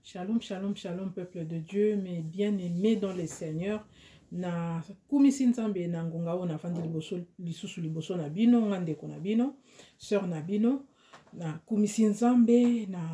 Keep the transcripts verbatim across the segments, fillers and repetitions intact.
Shalom, shalom, shalom, peuple de Dieu, mes bien-aimés dans le Seigneur. Na kumisi nzambe na ngonga o na fandi liboso lisusu liboso na bino ngandeko na bino, sœur na bino, na kumisi nzambe na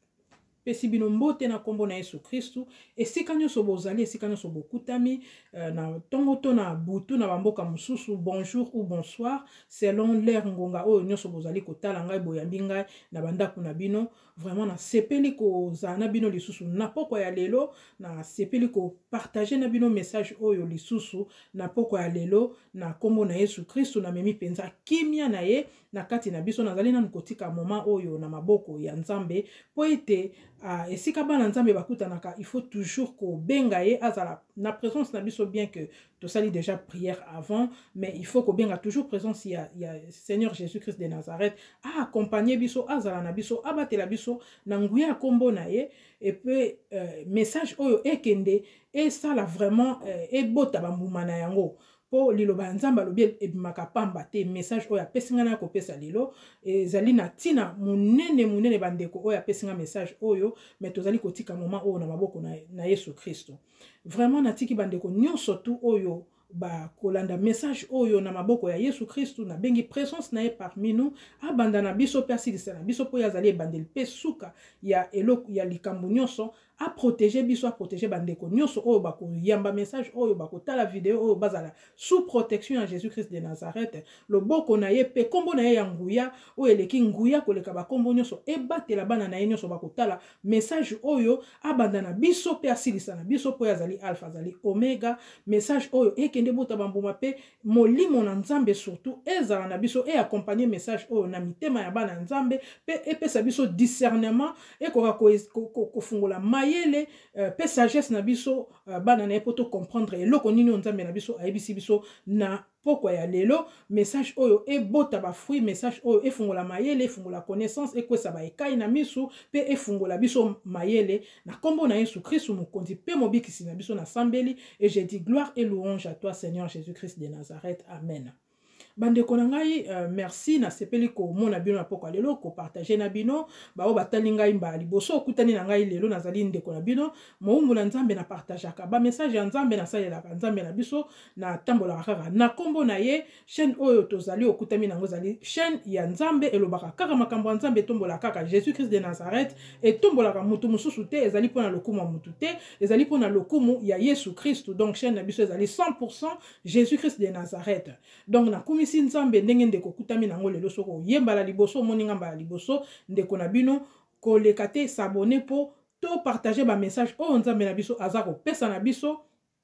pesi bino mbote na kombo na Yesu Kristu. Esika nyonso bozali, esika nyonso bokutami, na tongo to na butu na bamboka mususu, bonjour ou bonsoir, selon l'heure ngonga o nyonso bozali kotala ngai boyambi ngai na bandako na bino. Vraiment na sepeli ko za na bino lisusu na poko ya lelo, na sepeli ko partager na bino message oyo lisusu na poko ya lelo na kombo na Yesu Kristu. Na memi penza kimia na ye na kati na biso, nazali na kotika moment oyo na maboko ya Nzambe po ete uh, esika bana Nzambe bakutanaka, il faut toujours ko benga ye azala na présence na biso, bien que to sali déjà prière avant, mais il faut ko benga toujours présence ya, ya Seigneur Jésus-Christ de Nazareth a accompagner biso, azala na biso, abatela biso na nguya kombo na ye. Et puis euh, message oyo ekende et ça là vraiment euh, e bota bambuma na yango po liloba Nzamba lobi ebimaka pamba te. Message oyo apesinga na kopesa lelo ezali na tina munene munene bandeko oyo apesinga message oyo, mais tozali kotika moment oyo na maboko na, na Yesu Kristo. Vraiment natiki bandeko nyonso tu oyo ba kolanda message oyo na maboko ya Yesu Kristu, na bengi présence na ye parmi nous, abanda na biso persilisa na biso po yazali ebandeli pe suka ya eloko ya likambo nyonso, a protéger biso, a protéger bandeko nyonso oyo bako yamba message oyo bako tala video oyo bazala sous protection ya Jésus Christ de Nazareth. Loboko na ye pe kombo na ye ya nguya oyo eleki nguya koleka ba kombo nyonso ebatela bana na ye nyonso bako tala message oyo, abanda na biso persilisa na biso po yazali alpha azali omega. Message oyo ekende bota bambuma pe molimo na Nzambe surtout ezala na biso e accompagner message oyo na mitema ya bana Nzambe pe epesa biso discernement e koka kofungola mayele uh, pe sagesse na biso uh, bana na poto comprendre eloko nini Nzambe na biso ayebisi biso na poko ya lelo. Message oyo e bota ba fruit, message oyo e fungola mayele, e fungola connaissance, e kwesa ba ekai na misu pe e fungola biso mayele na kombo na Yesu Kristu mokonzi pe mobikisi na biso na sambeli. Et je dis gloire et louange à toi Seigneur Jésus-Christ de Nazareth. Amen. Bandeko na ngai, uh, merci na sepeli ko mona bino na poko lelo ko partager na bino ba o batali ngai mba liboso okutani na ngai lelo nazali ndeko na bino moumbu na Nzambe na partageaka ba message ya Nzambe na salela ka Nzambe na biso na tambola kaka na kombo na ye. Chaîne oyo tozali okutami nango zali chaîne ya Nzambe elobaka kaka makambo ya Nzambe, tombola kaka Jésus Christ de Nazareth et tombola ka mutu mususu te, ezali pona lokumu ya mutu te, ezali pona lokumu ya Yesu Kristu. Donc chaîne na biso ezali cent pour cent Jésus Christ de Nazareth. Donc na si Nzambe ndenge ndeko kutami nango lelo soko yembala liboso moninga mbala liboso ndeko na bino ko lekate s'abonner po to partager ba message o Nzambe na biso azako pesa na biso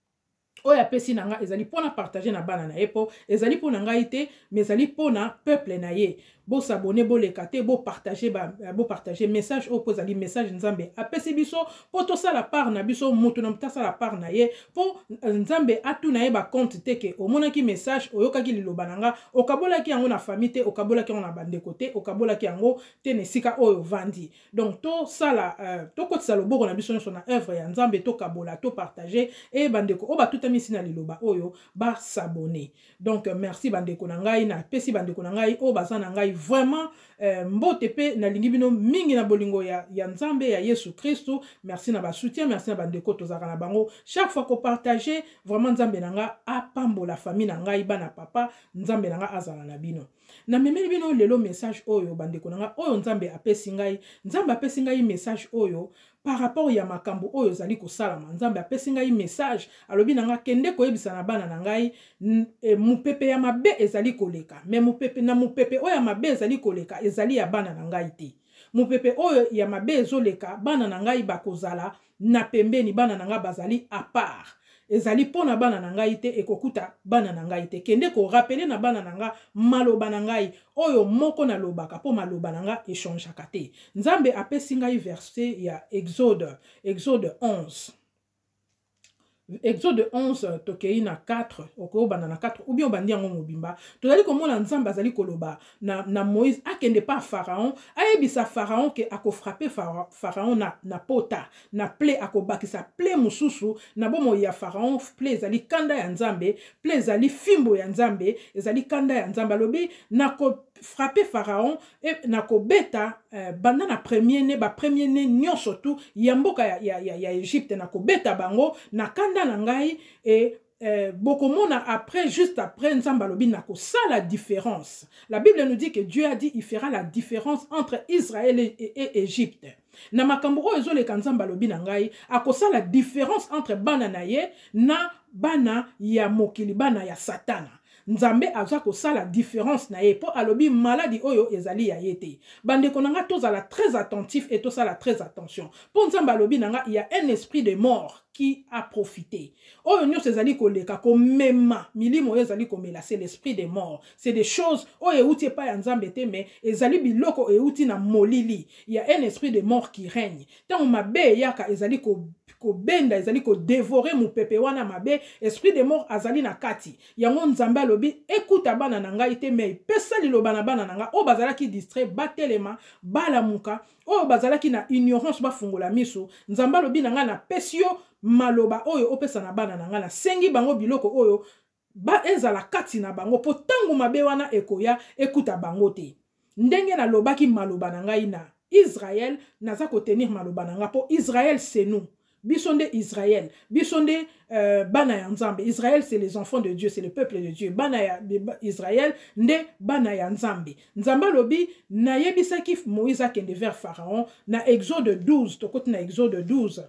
oya pesi nanga ezali pona partager na bana na epo, ezali pona ngai te mais ezali pona peuple na ye. Bo s'abonner, bo lekate, bo partager ba bo partager message o po zali message Nzambe apesi biso po to sala part na biso mutu na mutasa la part na ye po Nzambe atu na ye ba compte teke omonaki message oyokaki liloba nanga okabolaki yango na famille te, okabolaki yango na bandeko te, okabolaki yango te nesika oyo vandi. Donc to sala uh, to kotisa loboko na biso nyonso na œuvre ya Nzambe, to kabola, to partager e bandeko o batuta misina liloba oyo ba s'abonner. Donc merci bandeko na ngai, na pesi bandeko na ngai o baza na ngai vraiment euh, mbote pe na lingi bino mingi na bolingo ya, ya Nzambe ya Yesu Kristu. Merci na ba soutien, merci na bandeko tozaka na bango chaque fois ko partager. Vraiment Nzambe nanga apambo la famille na ngai bana papa, Nzambe nanga azala na bino. Na memeli bino lelo message oyo bandeko nanga oyo Nzambe apesi ngai. Nzambe apesi ngai message oyo par rapport ya makambo oyo zali ko salama. Nzambe apesi ngai message alobi nanga kende ko yebisa na bana na ngai e, mupepe ya mabe ezali koleka, mais mupepe na mupepe oyo ya mabe ezali koleka ezali ya bana na ngai te. Mupepe oyo ya mabe ezoleka bana na ngai bakozala na pembeni, bana na ngai bazali à part. Ezali pona bana na ngai te ekokuta bana na ngai te. Kende ko rappeler na bana na ngai maloba na ngai oyo moko na lobaka po maloba na ngai echangeaka te. Nzambe apesi ngai verset ya Exode, Exode onze. Exode onze tokei na quatre, oko bana na quatre ou bien obandi yango mobimba. Tozali komona Nzambe azali koloba na, na Moïse akende pa Pharaon, ayebisa Pharaon ke ako frapper Pharaon na, na pota, na ple ako bakisa ple mususu, na bomo ya Pharaon ple ezali kanda ya Nzambe, ple ezali fimbo ya Nzambe, ezali kanda ya Nzambe lobi na ko frapper Pharaon et nako beta euh, banda na premier né ba premier né nyon surtout yamboka ya ya ya, ya Égypte nako beta bango na kanda na ngai et Euh, bokomona après, juste après, Nzambalobi nako ça la différence. La Bible nous dit que Dieu a dit il fera la différence entre Israël et, et, et Égypte. Na makamburo ezole kanzambalobi nangai akosa la différence entre bana na ye na bana ya mokili bana ya satana. Nzambe azwa kosala différence na ye po alobi maladie oyo ezali ya yete. Bande konanga tozala très attentif et tosala très attention. Po nzambe alobi nanga il y a un esprit de mort qui a profité. Oyo nyos ezali koleka ko mema milimo ezali komela c'est l'esprit de mort. C'est des choses oyo euti pa ya nzambe te mais ezali biloko euti na molili. Il y a un esprit de mort qui règne. Tant mabe yaka ezali ko ko benda ezali ko dévorer mu pepe wana mabe esprit de mort azali na kati yango nzambe alobi ekuta bana na ngai te mais pesa liloba na bana na nga o bazalaki distrait batelema bala muka o bazalaki na ignorance bafungola miso nzambe alobi na nga na pesio maloba oyo opesa na bana na nga na sengi bango biloko oyo ba ezala kati na bango po tangu mabe wana ekoya ekuta bango te ndenge na lobaki maloba na ngai na Israël naza ko tenir maloba na nga po Israël c'est nous. Bisonde Israël, bisonde euh, bana ya nzambe. Israël c'est les enfants de Dieu, c'est le peuple de Dieu. Bana ya Israël nde bana ya nzambe. Nzamba lobi na yebisaki Moïse akende vers Pharaon na Exode douze, tokoti na Exode douze.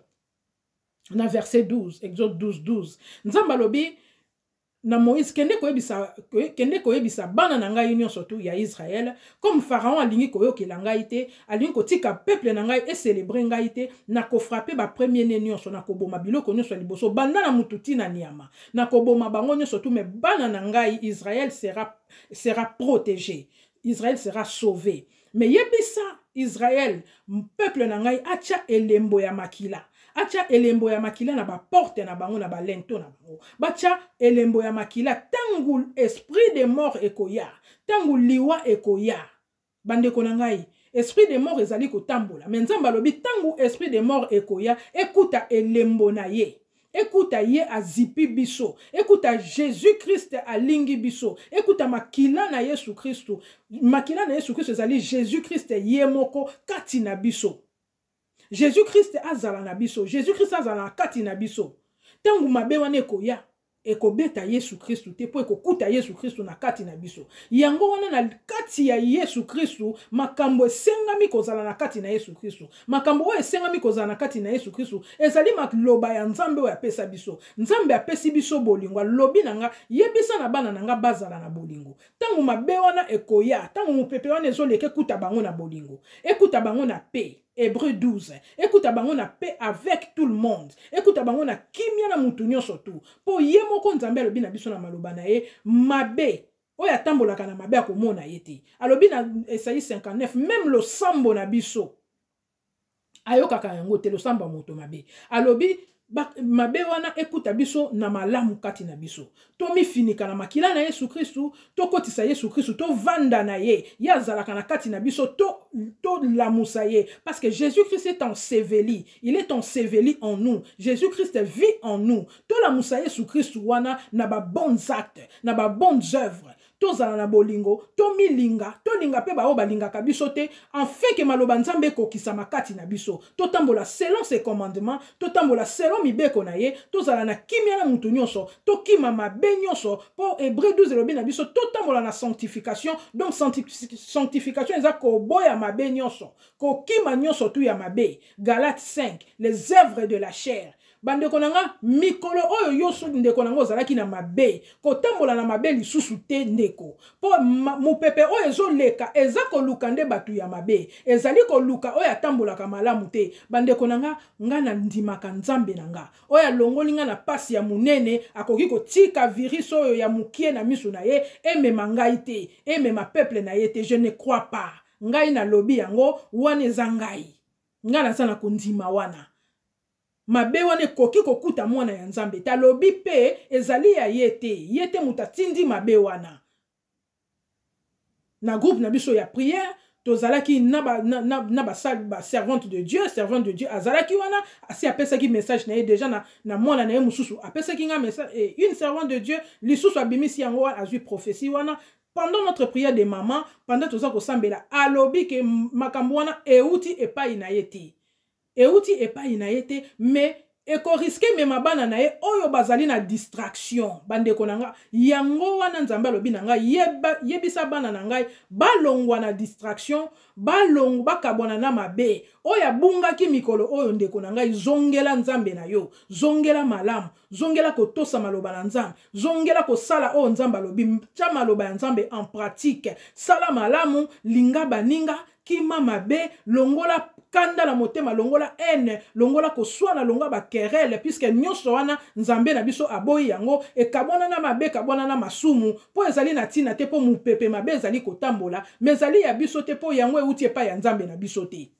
Na verset douze, Exode douze douze. Nzamba lobi na Moïse kende koyebisa kende koyebisa bana na ngai union surtout ya Israël comme Pharaon alingi koyokela ngai te alingi kotika peuple na ngai et célébrer ngai te na ko frapper ba premier né nyonso na ko boma biloko nyonso liboso banda na mututi na niama na ko boma bango nyonso tout mais bana na ngai Israël sera sera protégé, Israël sera sauvé. Mais yebisa Israël peuple na ngai acha elembo ya makila. Acha elembo ya makila na ba porte na bango na ba lento na bango. Bacha elembo ya makila tangu esprit de mort ekoya. Tangu liwa ekoya. Bande konangai. Esprit de mort ezali kotambola. Mais nzamba lobi tangu esprit de mort ekoya. Ekuta elembo na ye. Ekuta ye azipi biso. Ekuta Jésus-Christ alingi biso. Ekuta makila na Yesu Christo. Makila na Yesu Christo ezali Jésus-Christ ye moko kati na biso. Jésus-Christ azala na biso. Jésus-Christ azala na kati na biso. Tangu mabe wana ekoya, ekobeta Yesu Kristu te po ekokuta Yesu Kristu na kati na biso. Yango wana na kati ya Yesu Kristu, makambo esengami kozala na kati na Yesu Kristu. Makambo oyo esengami kozala na kati na Yesu Kristu, ezali makloba ya Nzambe oyo apesa biso. Nzambe apesi biso bolingo, lobi nanga yebisa na bana nanga bazala na bolingo. Tangu mabe wana ekoya, tangu mupepe wana ezoleka ekuta bango na bolingo. Ekuta bango na paix. Hébreux douze. Écoute bango na paix avec tout le monde. Écoute bango na kimia na mutu nyonso tu. Po ye moko nzambe alobi na biso na maloba na ye mabe. Oya tambolaka na mabe akomona yete. Alobi na Esaïe cinquante-neuf même le sambo na biso. Ayokaka yango te le sambo moto mabe. Alobi mabe wana ekuta biso na malamu kati na biso. To mi finika na makila na Yesu Kristu, to kotisa Yesu Kristu, to vanda na ye, ya zalaka na kati na biso, to, to lamusa ye. Parce que Jésus-Christ est enseveli. Il est enseveli en nous. Jésus-Christ vit en nous. To lamusa Yesu Kristu wana na ba bons actes, na ba bonnes œuvres. To zala na bolingo, to milinga, to linga pe ba o balinga ka biso te, en fait que maloba nzambe ko kisama kati na biso. To tambola selon ses commandements, to tambola selon mibeko na ye, to zala na kimia na mutu nyonso, to kima mabe nyonso, po Hébreux douze elobi na biso, to tambola na sanctification, donc sanctification eza ko boya mabe nyonso, ko kima nyonso tu ya mabe. Galates cinq, les œuvres de la chair. Bande konanga mikolo oyo yoso ndeko nango zalaki na mabe ko tambola na mabe lisusu te ndeko po mupepe oyo ezoleka eza ko luka nde batu ya mabe ezali ko luka oyo atambola ka malamu te bande konanga nga na ndimaka nzambe nanga oyo longoli nga na pasi ya munene akoki ko tika virus oyo ya mukie na misu na ye emema ngai te emema peuple na ye te. Je ne crois pas ngai na lobi yango wana eza ngai nga na sana kundima wana mabe wane koki kokuta mwana ya nzambe talobi pe ezali ya yete yete mutatindi mabe wana na groupe na biso ya prière tozalaki na ba na na, na ba, ba servante de Dieu servante de Dieu azalaki wana asi apesaki message na ye déjà na na mwana na ye mususu apesaki nga message et une servante de Dieu lisusu abimisi yango azui prophétie wana pendant notre prière de maman, pendant toza kosambela, alobi ke makambo wana euti epai na ye te. Euti epai na ye te, mais eko riske mema bana na ye oyo bazali na distraction bandeko na nga yango wana nzambe alobi na nga yeba yebisa bana na ngai balongwa na distraction balong bakabona na mabe oya bungaki mikolo oyo ndeko na ngai zongela nzambe na yo zongela malamu zongela kotosa maloba na nzambe zongela kosala oyo nzambe alobi tia maloba ya nzambe en pratique sala malamu linga baninga kima mabe longola kanda na motema longola ene longola koswana longola ba querelle puisque nyonso wana nzambe na biso aboyi yango e kabona na mabe kabona na masumu po ezali na tina te po mupepe mabe ezali kotambola mais ezali ya biso te po yango euti epa ya nzambe na biso te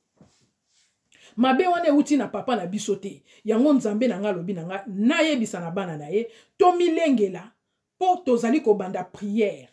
mabe wana euti na papa na biso te yango nzambe na nga lobi na nga nayebisa na bana na ye to milengela po tozali kobanda prière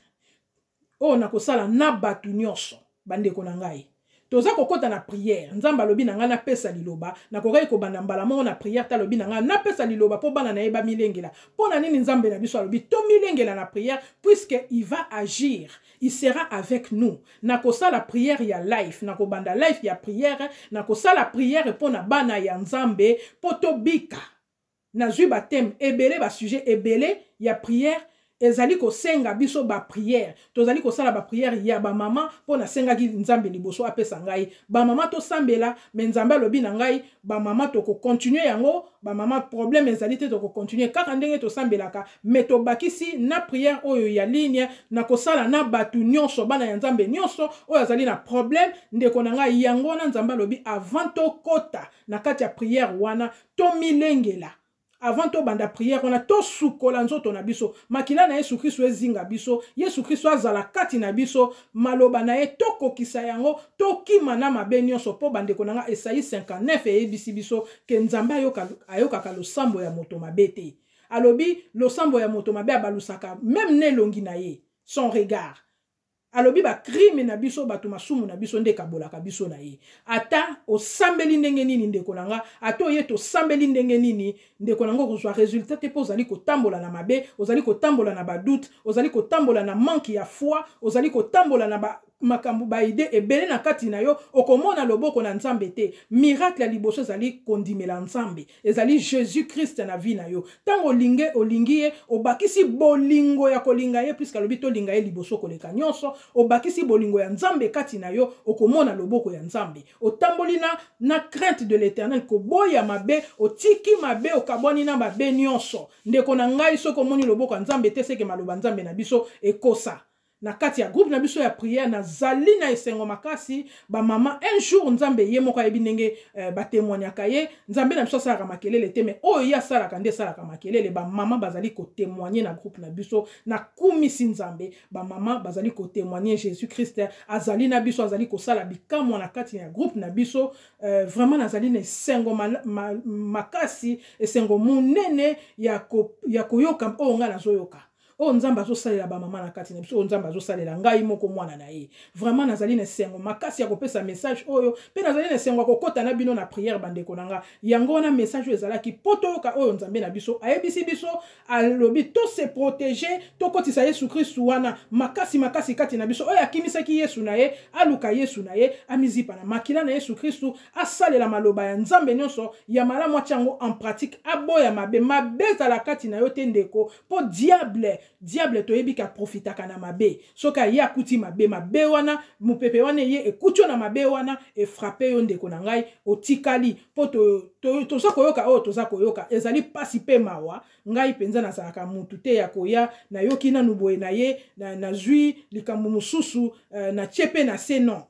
o na kosala na batu nyonso bandeko na ngai toza kokota na prière nzamba lobi na nga na pesa liloba na kokai ko banda mbala mo na prière ta lobi na nga na pesa liloba po bana na yeba milengela po na nini nzambe na biso lobi to milengela na prière puisque il va agir il sera avec nous na kosala prière ya life na ko banda life ya prière na kosala prière po na bana ya nzambe po to bika na zui batem ebele ba sujet ebele ya prière ezali ko senga biso ba prière tozali ko sala ba prière ya ba mama pona senga ki nzambe liboso apesa ngai ba mama to sambela mais nzambe lobi na ngai ba mama to ko continuer yango ba mama problème ezali te to ko continuer kaka ndenge to sambelaka mais to bakisi na prière oyo ya ligne na ko sala na batu nyonso bana ya nzambe nyonso oyo azali na problème ndeko na ngai yango na nzambe lobi avant to kota na kati ya prière wana to milengela avant to banda prière on a to sukola nzoto na biso makila na Yesu Kristo ezinga biso Yesu Kristo azala kati na biso maloba na ye to kokisa yango to kima na mabe nyonso po bandeko na nga Esaïe cinquante-neuf e ebisi biso ke nzambe ayoka ayoka ka losambo ya moto mabe te alobi losambo ya moto mabe abalusaka même ne longi na ye son regard alobi ba crime na biso batu masumu na biso nde kabola ka biso na ye ata o sambeli ndenge nini ndeko nanga ato ye to sambeli ndenge nini ndeko nanga kozwa résultat te po ozali kotambola na mabe ozali kotambola na ba doute ozali kotambola na manque ya foi ozali kotambola na ba makambu ba ide ebele na kati na yo okomona loboko na nzambe te miracle ya liboso ezali kondimela nzambe ezali Jésus Christ na vie na yo tango linge olingi ye obakisi bolingo ya kolinga ye puisque alobi to linga ye liboso koleka nyonso obakisi bolingo ya nzambe kati na yo okomona loboko ya nzambe otamboli na na crainte de l'Éternel ko boya mabe otiki mabe okabwani na mabe nyonso ndeko na ngai soko moni loboko ya nzambe te seke maloba nzambe na biso ekosa na kati ya groupe na biso ya prière na zali na esengo makasi ba mama un jour nzambe ye moko yebi ndenge euh, ba témoignaka ye nzambe na biso sala makelele te mais oyo ya sala kande sala makelele ba mama bazali ko témoigner na groupe na biso na kumisi nzambe ba mama bazali ko témoigner Jésus Christ azali na biso azali ko sala bikamwa na kati ya groupe na biso euh, vraiment nazali na esengo ma, ma, makasi esengo munene ya ko ya koyoka o nga nazoyoka o nzamba zo salela ba mama na kati na biso o nzamba zo salela ngai moko mwana na ye vraiment nazali na sengo makasi ya kopesa message oyo pe nazali na sengo kokota na bino na prière bandeko nanga yango na message ezalaki poto yoka oyo nzambe na biso ayebisi biso alobi to se protéger to kotisa Yesu Kristo wana makasi makasi kati na biso oyo akimisaki Yesu na ye aluka Yesu na ye amizipa na makila na Yesu Kristo asalela maloba ya nzambe nyonso ya malamu chango en pratique aboya mabe mabeza la kati na yo te ndeko po diable diable toyebi ka profitaka na mabe soka ya kuti mabe mabe wana mupepe wana ye ekutyo na mabe wana e frapper yo ndeko na ngai otikali po to to to za koyoka o to za koyoka ezali pasi pe mawa ngai penza na saka mutu te ya koya na yoki na nuboye na ye na na zui likambo mususu uh, na chepe na se non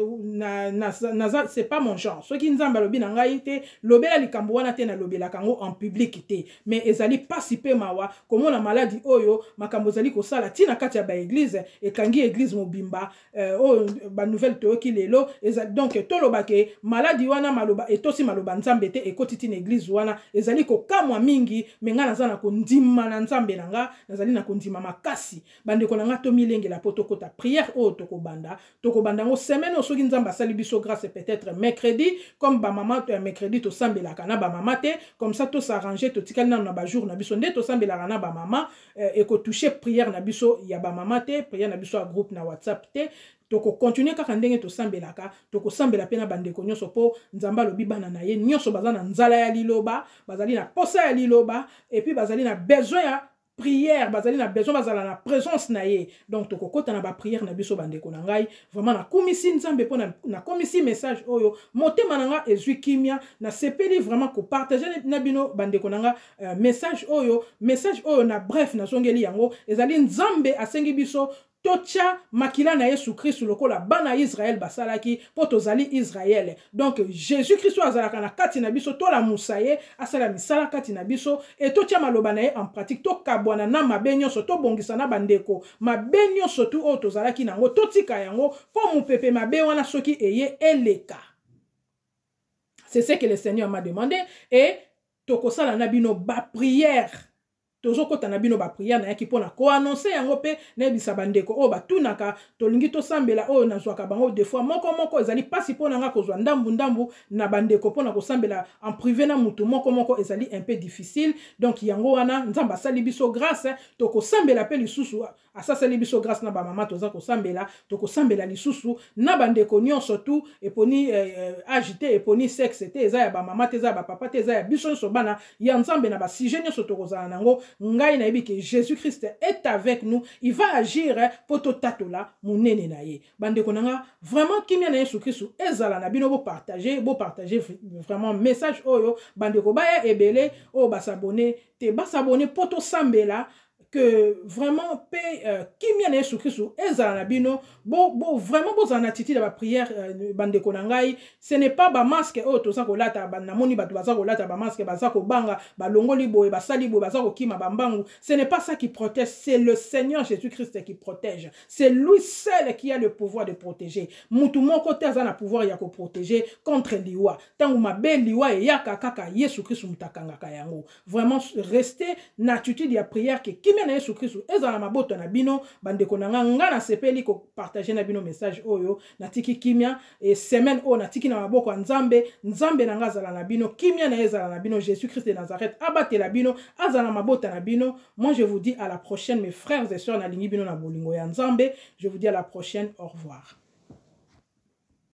na na, na c'est pas mon genre soki nzamba lobi na ngai te lobela likambo wana te na lobela kango en public te mais ezali pasi pe mawa komona maladie oyo makambo zali ko sala tina kati ya ba église e kangi église mobimba euh, o ba nouvelle to ki lelo ezali donc to lobake maladie wana maloba etosi maloba nzambe te e ekoti tina église wana ezali kokamwa mingi me nga naza na kondima na nzambe na nga nazali na kondima makasi bandeko na nga tomilengela po tokota prière oyo tokobanda tokobanda ngo semaine osoki nzambe asali biso grâce peut-être mercredi comme ba mama to ya mercredi tosambelaka na ba mama te comme ça to s'arranger to tikali na ba jour na biso nde tosambelaka na ba mama et ko toucher prière na biso ya ba mama te prière na biso a groupe na WhatsApp te toko continuer kaka ndenge tosambelaka toko sambela pe na bandeko nyonso po nzamba alobi bana na ye nyonso baza na nzala ya liloba bazali na posa ya liloba et puis bazali na besoin ya prière bazali na besoin bazala na présence na ye donc toko kota na ba prière na biso bandeko na ngai vraiment na komisi nzambe po na, na komisi message oyo motema na nga ezwi kimia na sepeli vraiment ko partager na bino bandeko na nga uh, message oyo message oyo na bref na zongeli yango ezali nzambe asengi biso tocha makila na Yesu Christ lokola bana Israël basalaki po tozali Israël donc Jésus Christ azalaka na kati na biso to la musaye asala misala kati na biso et tocha maloba na ye en pratique to kabwana na mabenyo soto bongisa na bandeko mabenyo soto o tozalaki nango totika yango po mupepe mabe wana soki eye eleka. C'est ce que le Seigneur m'a demandé et tokosala na bino ba prière tozo kota na bino ba prière na yaki pona ko annoncer yango pe na bisa bandeko o batunaka tolingi to sambela o na zwaka bango deux fois moko moko ezali pasi pona nga kozwa ndambu ndambu na bandeko pona ko sambela en privé na mutu moko moko ezali un peu difficile donc yango wana nzamba sali biso grâce to ko sambela pe lisusu asasali biso grâce na ba mama toza ko sambela to ko sambela lisusu na bandeko nyonso tu eponi euh, agité eponi sexe te eza ya ba mama te eza ba papa te eza ya biso nyonso bana ya nzambe na ba sujet nyonso to kozala nango ngai na yebi que Jésus Christ est avec nous il va agir pour to tatola munene na ye bandeko nanga vraiment kimia na Yesu Christ ezala na bino bo partager bo partager vraiment message oyo bandeko baya ebele o ba s'abonner te ba s'abonner pour to sambela que vraiment paix euh, kimia na Yesu Christ ezala na bino bo bo vraiment bo zana titi ba prière euh, bandeko na ngai ce n'est pas ba masque o to sa ko lata ba namoni ba to baza ko lata ba masque baza ko banga ba longoli boye ba sali boye baza ko kima ba mbangu ce n'est pas ça qui protège c'est le Seigneur Jésus Christ qui protège c'est lui seul qui a le pouvoir de protéger mutu moko te azana pouvoir ya ko protéger contre liwa tangu mabe liwa e yaka kaka Yesu Christ mutakanga kayango vraiment rester na attitude ya prière que kimia na Yesu Christ ezala maboto na bino bandeko na nga na sepeli ko partager na bino message oyo na tiki kimia et semaine o na tiki na maboko ya nzambe nzambe na nga azala na bino kimia na ezala na bino Jésus Christ de Nazareth abate la bino azala mabota na bino. Moi je vous dis à la prochaine mes frères et sœurs na lingi bino na bolingo ya nzambe je vous dis à la prochaine au revoir.